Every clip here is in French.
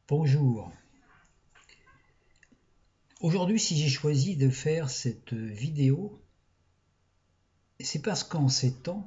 Bonjour. Aujourd'hui, si j'ai choisi de faire cette vidéo, c'est parce qu'en ces temps,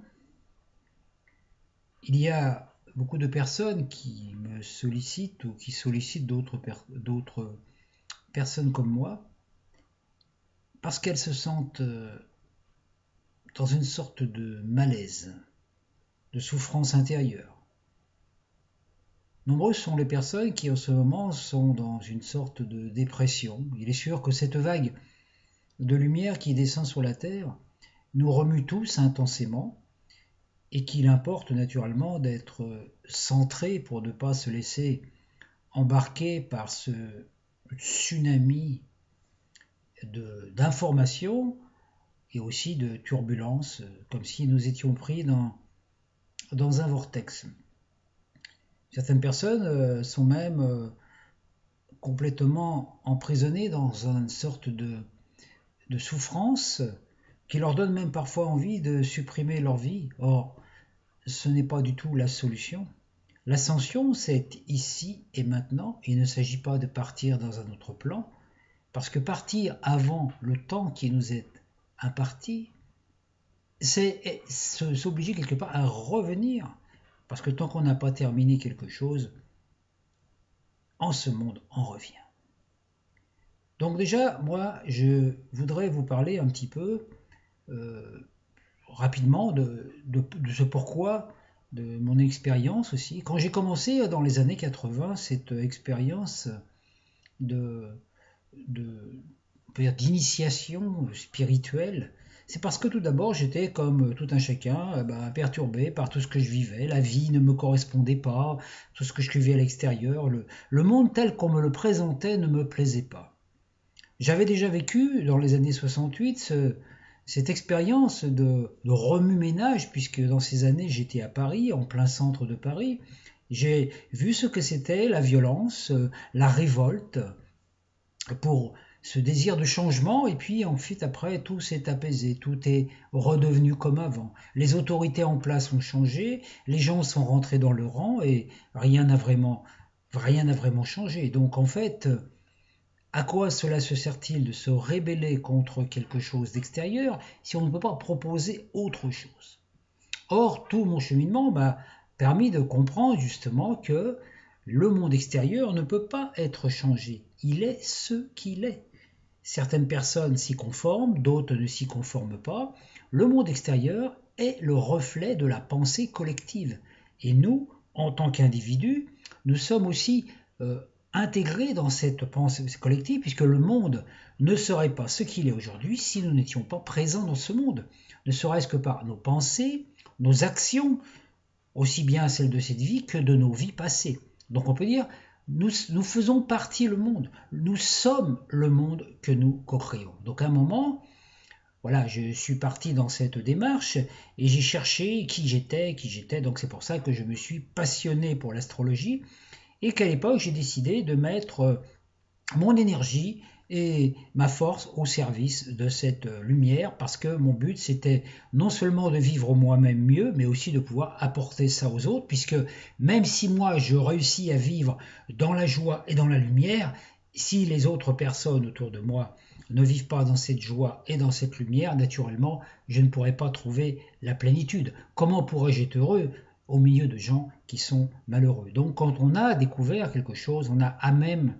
il y a beaucoup de personnes qui me sollicitent ou qui sollicitent d'autres personnes comme moi, parce qu'elles se sentent dans une sorte de malaise, de souffrance intérieure. Nombreuses sont les personnes qui en ce moment sont dans une sorte de dépression. Il est sûr que cette vague de lumière qui descend sur la Terre nous remue tous intensément et qu'il importe naturellement d'être centré pour ne pas se laisser embarquer par ce tsunami d'informations et aussi de turbulences, comme si nous étions pris dans un vortex. Certaines personnes sont même complètement emprisonnées dans une sorte de souffrance qui leur donne même parfois envie de supprimer leur vie. Or, ce n'est pas du tout la solution. L'ascension, c'est ici et maintenant. Il ne s'agit pas de partir dans un autre plan, parce que partir avant le temps qui nous est imparti, c'est s'obliger quelque part à revenir. Parce que tant qu'on n'a pas terminé quelque chose, en ce monde, on revient. Donc déjà, moi, je voudrais vous parler un petit peu rapidement de ce pourquoi, de mon expérience aussi. Quand j'ai commencé dans les années 80, cette expérience d'initiation spirituelle, c'est parce que tout d'abord j'étais comme tout un chacun perturbé par tout ce que je vivais, la vie ne me correspondait pas, tout ce que je vivais à l'extérieur, le monde tel qu'on me le présentait ne me plaisait pas. J'avais déjà vécu dans les années 68 cette expérience de remue-ménage, puisque dans ces années j'étais à Paris, en plein centre de Paris. J'ai vu ce que c'était la violence, la révolte, pour ce désir de changement, et puis ensuite après tout s'est apaisé, tout est redevenu comme avant. Les autorités en place ont changé, les gens sont rentrés dans le rang et rien n'a vraiment changé. Donc en fait, à quoi cela se sert-il de se rebeller contre quelque chose d'extérieur si on ne peut pas proposer autre chose? Or, tout mon cheminement m'a permis de comprendre justement que le monde extérieur ne peut pas être changé. Il est ce qu'il est. Certaines personnes s'y conforment, d'autres ne s'y conforment pas. Le monde extérieur est le reflet de la pensée collective. Et nous, en tant qu'individus, nous sommes aussi intégrés dans cette pensée collective, puisque le monde ne serait pas ce qu'il est aujourd'hui si nous n'étions pas présents dans ce monde, ne serait-ce que par nos pensées, nos actions, aussi bien celles de cette vie que de nos vies passées. Donc on peut dire, nous faisons partie du monde, nous sommes le monde que nous co-créons. Donc à un moment, voilà, je suis parti dans cette démarche et j'ai cherché qui j'étais, donc c'est pour ça que je me suis passionné pour l'astrologie et qu'à l'époque j'ai décidé de mettre mon énergie et ma force au service de cette lumière, parce que mon but c'était non seulement de vivre moi-même mieux, mais aussi de pouvoir apporter ça aux autres, puisque même si moi je réussis à vivre dans la joie et dans la lumière, si les autres personnes autour de moi ne vivent pas dans cette joie et dans cette lumière, naturellement je ne pourrai pas trouver la plénitude. Comment pourrais-je être heureux au milieu de gens qui sont malheureux? Donc quand on a découvert quelque chose, on a à même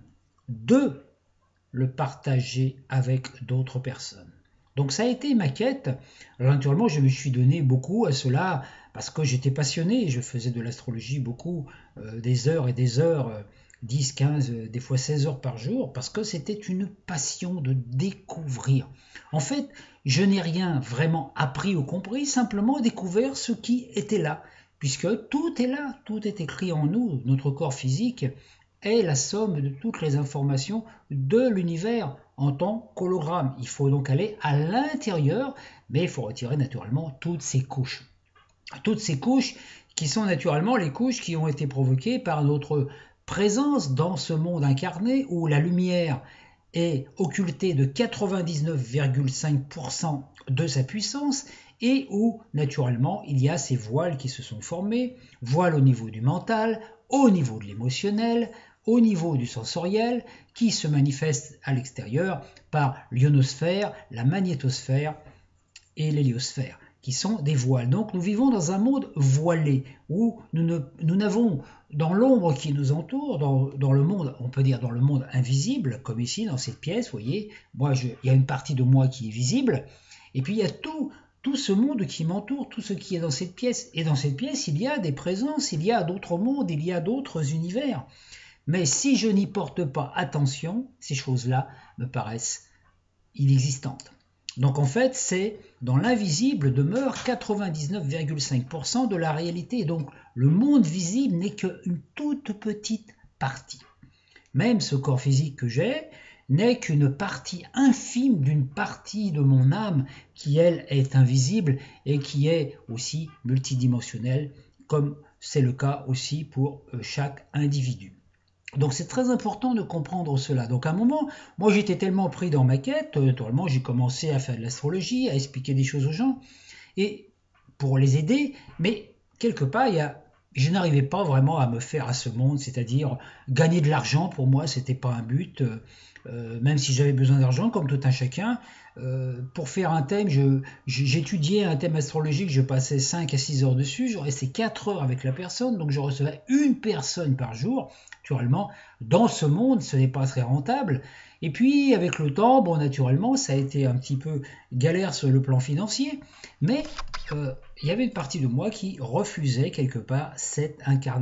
de le partager avec d'autres personnes. Donc ça a été ma quête. Alors naturellement, je me suis donné beaucoup à cela parce que j'étais passionné. Je faisais de l'astrologie beaucoup, des heures et des heures, 10, 15, des fois 16 heures par jour, parce que c'était une passion de découvrir. En fait, je n'ai rien vraiment appris ou compris, simplement découvert ce qui était là, puisque tout est là, tout est écrit en nous, notre corps physique est la somme de toutes les informations de l'univers en tant qu'hologramme. Il faut donc aller à l'intérieur, mais il faut retirer naturellement toutes ces couches. Toutes ces couches qui sont naturellement les couches qui ont été provoquées par notre présence dans ce monde incarné où la lumière est occultée de 99,5% de sa puissance et où naturellement il y a ces voiles qui se sont formés, voiles au niveau du mental, au niveau de l'émotionnel, au niveau du sensoriel qui se manifeste à l'extérieur par l'ionosphère, la magnétosphère et l'héliosphère, qui sont des voiles. Donc nous vivons dans un monde voilé, où nous n'avons dans l'ombre qui nous entoure, dans le monde, on peut dire dans le monde invisible, comme ici dans cette pièce, vous voyez, il y a une partie de moi qui est visible, et puis il y a tout ce monde qui m'entoure, tout ce qui est dans cette pièce. Et dans cette pièce, il y a des présences, il y a d'autres mondes, il y a d'autres univers. Mais si je n'y porte pas attention, ces choses-là me paraissent inexistantes. Donc en fait, c'est dans l'invisible demeure 99,5% de la réalité. Donc le monde visible n'est qu'une toute petite partie. Même ce corps physique que j'ai n'est qu'une partie infime d'une partie de mon âme qui, elle, est invisible et qui est aussi multidimensionnelle, comme c'est le cas aussi pour chaque individu. Donc c'est très important de comprendre cela. Donc à un moment, moi j'étais tellement pris dans ma quête, naturellement j'ai commencé à faire de l'astrologie, à expliquer des choses aux gens, et pour les aider, mais quelque part je n'arrivais pas vraiment à me faire à ce monde, c'est-à-dire gagner de l'argent pour moi c'était pas un but, même si j'avais besoin d'argent comme tout un chacun. Pour faire un thème, j'étudiais un thème astrologique, je passais 5 à 6 heures dessus, je restais 4 heures avec la personne, donc je recevais une personne par jour. Naturellement, dans ce monde, ce n'est pas très rentable. Et puis, avec le temps, bon, naturellement, ça a été un petit peu galère sur le plan financier, mais il y avait une partie de moi qui refusait quelque part cette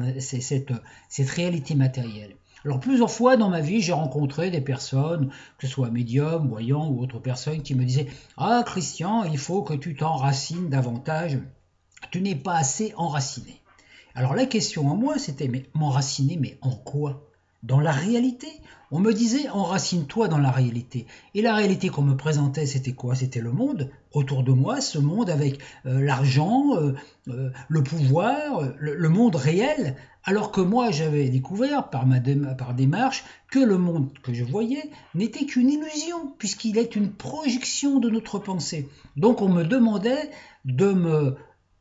réalité matérielle. Alors plusieurs fois dans ma vie, j'ai rencontré des personnes, que ce soit médiums, voyants ou autres personnes, qui me disaient « Ah Christian, il faut que tu t'enracines davantage, tu n'es pas assez enraciné ». Alors la question en moi, c'était « Mais m'enraciner, mais en quoi ?» Dans la réalité. On me disait enracine-toi dans la réalité. Et la réalité qu'on me présentait, c'était quoi? C'était le monde autour de moi, ce monde avec l'argent, le pouvoir, le monde réel. Alors que moi, j'avais découvert par démarche que le monde que je voyais n'était qu'une illusion, puisqu'il est une projection de notre pensée. Donc on me demandait de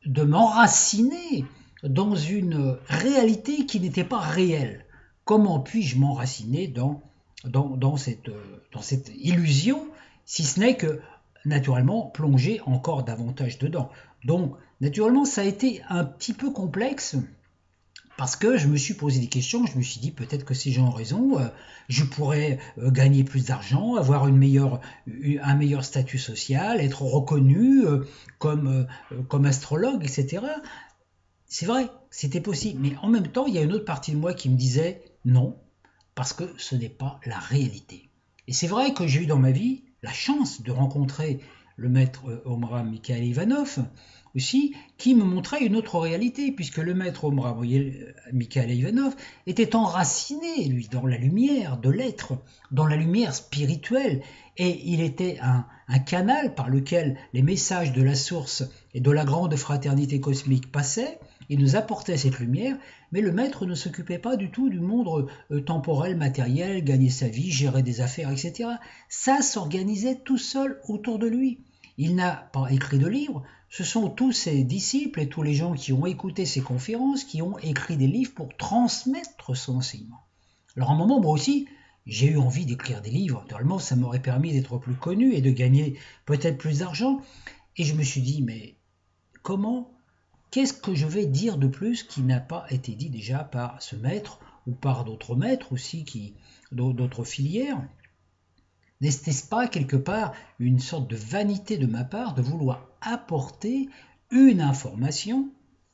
m'enraciner dans une réalité qui n'était pas réelle. Comment puis-je m'enraciner dans cette illusion, si ce n'est que, naturellement, plonger encore davantage dedans. Donc, naturellement, ça a été un petit peu complexe, parce que je me suis posé des questions, je me suis dit peut-être que ces gens ont raison, je pourrais gagner plus d'argent, avoir un meilleur statut social, être reconnu comme astrologue, etc. C'est vrai, c'était possible, mais en même temps, il y a une autre partie de moi qui me disait non, parce que ce n'est pas la réalité. Et c'est vrai que j'ai eu dans ma vie la chance de rencontrer le maître Omraam Mikhaël Ivanov aussi, qui me montrait une autre réalité, puisque le maître Omraam Mikhaël Ivanov était enraciné, lui, dans la lumière de l'être, dans la lumière spirituelle, et il était un canal par lequel les messages de la source et de la grande fraternité cosmique passaient. Il nous apportait cette lumière, mais le maître ne s'occupait pas du tout du monde temporel, matériel, gagner sa vie, gérer des affaires, etc. Ça s'organisait tout seul autour de lui. Il n'a pas écrit de livres, ce sont tous ses disciples et tous les gens qui ont écouté ses conférences qui ont écrit des livres pour transmettre son enseignement. Alors à un moment, moi aussi, j'ai eu envie d'écrire des livres. Naturellement, ça m'aurait permis d'être plus connu et de gagner peut-être plus d'argent. Et je me suis dit, mais comment? Qu'est-ce que je vais dire de plus qui n'a pas été dit déjà par ce maître ou par d'autres maîtres aussi, d'autres filières? N'est-ce pas quelque part une sorte de vanité de ma part de vouloir apporter une information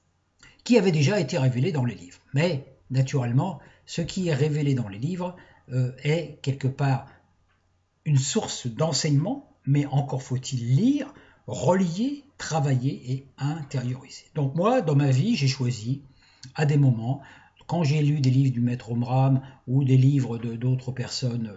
qui avait déjà été révélée dans les livres? Mais naturellement, ce qui est révélé dans les livres est quelque part une source d'enseignement, mais encore faut-il lire, relier, travailler et intérioriser. Donc moi, dans ma vie, j'ai choisi, à des moments, quand j'ai lu des livres du maître Omraam ou des livres d'autres personnes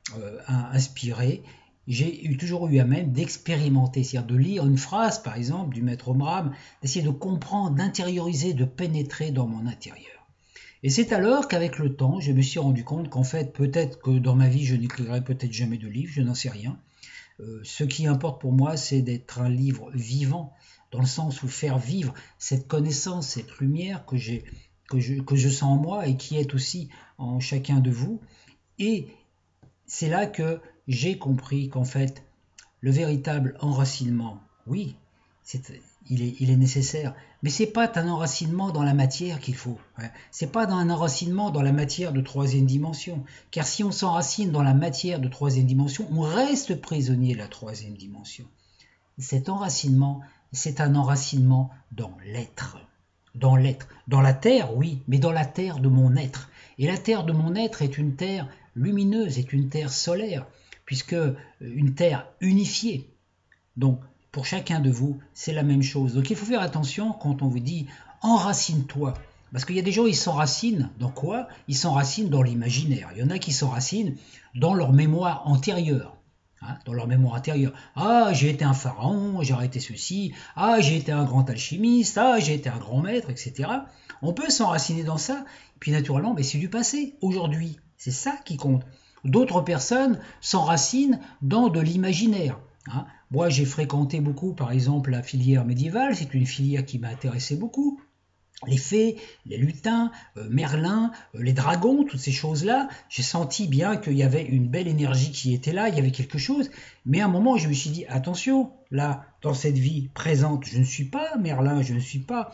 inspirées, j'ai toujours eu à même d'expérimenter, c'est-à-dire de lire une phrase, par exemple, du maître Omraam, d'essayer de comprendre, d'intérioriser, de pénétrer dans mon intérieur. Et c'est alors qu'avec le temps, je me suis rendu compte qu'en fait, peut-être que dans ma vie, je n'écrirai peut-être jamais de livre, je n'en sais rien. Ce qui importe pour moi, c'est d'être un livre vivant, dans le sens où faire vivre cette connaissance, cette lumière que j'ai que je sens en moi et qui est aussi en chacun de vous. Et c'est là que j'ai compris qu'en fait, le véritable enracinement, oui, il est nécessaire, mais c'est pas un enracinement dans la matière qu'il faut. Hein. C'est pas un enracinement dans la matière de troisième dimension, car si on s'enracine dans la matière de troisième dimension, on reste prisonnier de la troisième dimension. Cet enracinement, c'est un enracinement dans l'être. Dans l'être. Dans la terre, oui, mais dans la terre de mon être. Et la terre de mon être est une terre lumineuse, est une terre solaire, puisque une terre unifiée. Donc, pour chacun de vous, c'est la même chose. Donc, il faut faire attention quand on vous dit « enracine-toi ». Parce qu'il y a des gens, ils s'enracinent dans quoi? Ils s'enracinent dans l'imaginaire. Il y en a qui s'enracinent dans leur mémoire antérieure. Hein, dans leur mémoire intérieure. Ah, j'ai été un pharaon, j'ai arrêté ceci. Ah, j'ai été un grand alchimiste. Ah, j'ai été un grand maître, etc. On peut s'enraciner dans ça. Et puis naturellement, mais c'est du passé. Aujourd'hui, c'est ça qui compte. D'autres personnes s'enracinent dans de l'imaginaire. Hein. Moi, j'ai fréquenté beaucoup, par exemple, la filière médiévale. C'est une filière qui m'a intéressé beaucoup. Les fées, les lutins, Merlin, les dragons, toutes ces choses-là, j'ai senti bien qu'il y avait une belle énergie qui était là, il y avait quelque chose. Mais à un moment, je me suis dit, attention, là, dans cette vie présente, je ne suis pas Merlin, je ne suis pas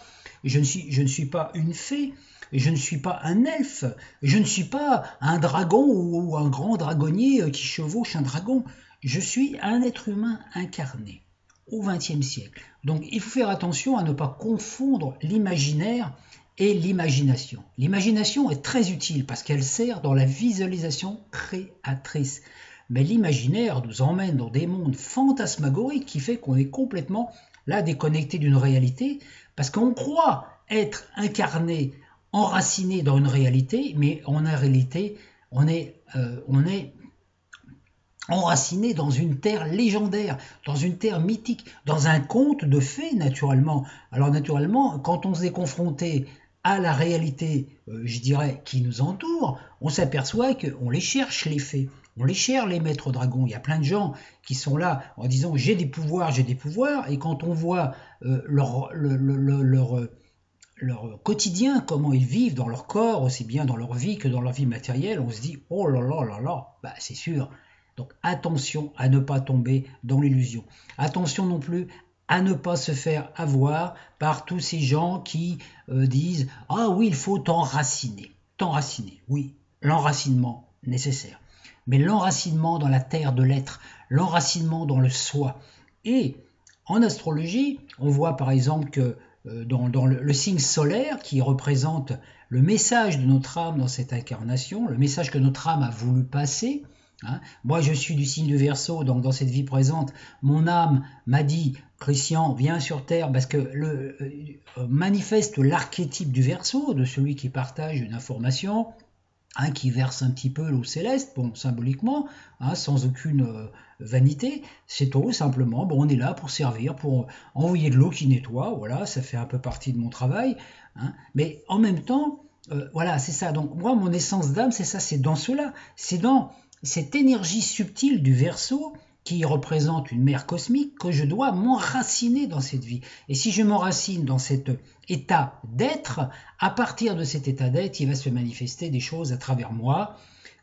une fée, je ne suis pas un elfe, je ne suis pas un dragon ou un grand dragonnier qui chevauche un dragon. Je suis un être humain incarné au XXe siècle. Donc il faut faire attention à ne pas confondre l'imaginaire et l'imagination. L'imagination est très utile parce qu'elle sert dans la visualisation créatrice. Mais l'imaginaire nous emmène dans des mondes fantasmagoriques qui fait qu'on est complètement là déconnecté d'une réalité parce qu'on croit être incarné, enraciné dans une réalité, mais en réalité on est enraciné dans une terre légendaire, dans une terre mythique, dans un conte de fées naturellement. Alors naturellement, quand on s'est confronté à la réalité, je dirais, qui nous entoure, on s'aperçoit qu'on les cherche les fées, on les cherche les maîtres dragons. Il y a plein de gens qui sont là en disant j'ai des pouvoirs, et quand on voit leur quotidien, comment ils vivent dans leur corps, aussi bien dans leur vie que dans leur vie matérielle, on se dit oh là là là là, bah c'est sûr. Donc attention à ne pas tomber dans l'illusion. Attention non plus à ne pas se faire avoir par tous ces gens qui disent « Ah oui, il faut t'enraciner ». T'enraciner, oui, l'enracinement nécessaire. Mais l'enracinement dans la terre de l'être, l'enracinement dans le soi. Et en astrologie, on voit par exemple que dans le signe solaire qui représente le message de notre âme dans cette incarnation, le message que notre âme a voulu passer. Hein, moi je suis du signe du Verseau, donc dans cette vie présente, mon âme m'a dit Christian, viens sur Terre parce que manifeste l'archétype du Verseau, de celui qui partage une information, hein, qui verse un petit peu l'eau céleste, bon, symboliquement, hein, sans aucune vanité, c'est tout simplement, bon, on est là pour servir, pour envoyer de l'eau qui nettoie, voilà, ça fait un peu partie de mon travail, hein, mais en même temps, voilà, c'est ça, donc moi mon essence d'âme, c'est ça, c'est dans cela, c'est dans cette énergie subtile du Verseau qui représente une mère cosmique que je dois m'enraciner dans cette vie. Et si je m'enracine dans cet état d'être, à partir de cet état d'être, il va se manifester des choses à travers moi.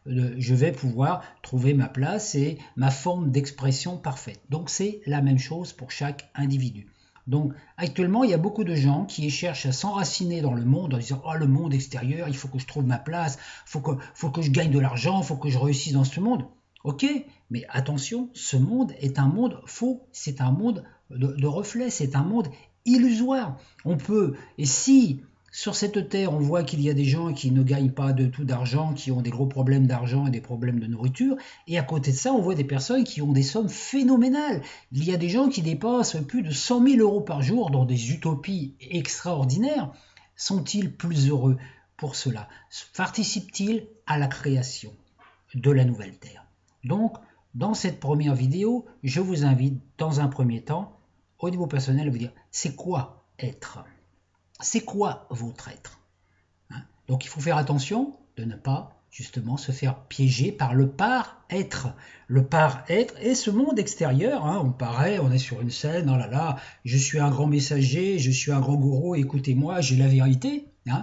Je vais pouvoir trouver ma place et ma forme d'expression parfaite. Donc c'est la même chose pour chaque individu. Donc actuellement, il y a beaucoup de gens qui cherchent à s'enraciner dans le monde en disant « Oh, le monde extérieur, il faut que je trouve ma place, faut que je gagne de l'argent, il faut que je réussisse dans ce monde. » Ok, mais attention, ce monde est un monde faux, c'est un monde de reflets, c'est un monde illusoire. On peut, et si sur cette terre on voit qu'il y a des gens qui ne gagnent pas de tout d'argent, qui ont des gros problèmes d'argent et des problèmes de nourriture, et à côté de ça on voit des personnes qui ont des sommes phénoménales. Il y a des gens qui dépensent plus de 100 000 euros par jour dans des utopies extraordinaires. Sont-ils plus heureux pour cela? Participent-ils à la création de la nouvelle terre? Donc, dans cette première vidéo, je vous invite, dans un premier temps, au niveau personnel, à vous dire, c'est quoi être? C'est quoi votre être? Hein? Donc, il faut faire attention de ne pas, justement, se faire piéger par le par-être. Le par-être et ce monde extérieur, hein, on est sur une scène, oh là là, je suis un grand messager, je suis un grand gourou, écoutez-moi, j'ai la vérité. Hein?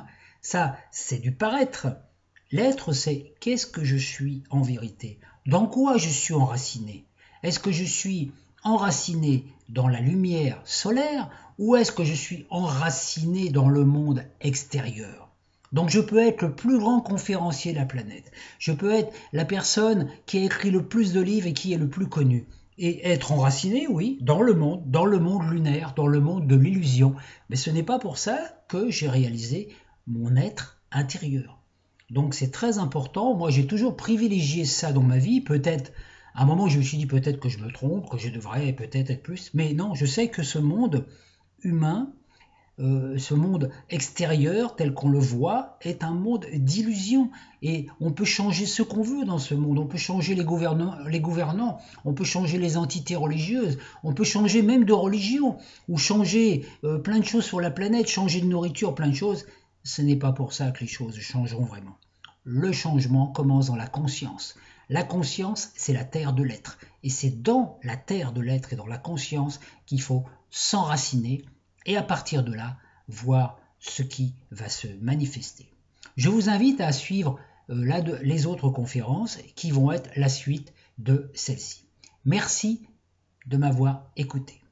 Ça, c'est du paraître. L'être, c'est qu'est-ce que je suis en vérité? Dans quoi je suis enraciné? Est-ce que je suis enraciné dans la lumière solaire ou est-ce que je suis enraciné dans le monde extérieur? Donc je peux être le plus grand conférencier de la planète. Je peux être la personne qui a écrit le plus de livres et qui est le plus connu. Et être enraciné, oui, dans le monde lunaire, dans le monde de l'illusion. Mais ce n'est pas pour ça que j'ai réalisé mon être intérieur. Donc c'est très important. Moi, j'ai toujours privilégié ça dans ma vie. Peut-être, à un moment, je me suis dit peut-être que je me trompe, que je devrais peut-être être plus. Mais non, je sais que ce monde humain, ce monde extérieur tel qu'on le voit est un monde d'illusion et on peut changer ce qu'on veut dans ce monde, on peut changer les gouvernants, on peut changer les entités religieuses, on peut changer même de religion ou changer plein de choses sur la planète, changer de nourriture, plein de choses. Ce n'est pas pour ça que les choses changeront vraiment. Le changement commence dans la conscience. La conscience, c'est la terre de l'être. Et c'est dans la terre de l'être et dans la conscience qu'il faut s'enraciner et à partir de là, voir ce qui va se manifester. Je vous invite à suivre les autres conférences qui vont être la suite de celle-ci. Merci de m'avoir écouté.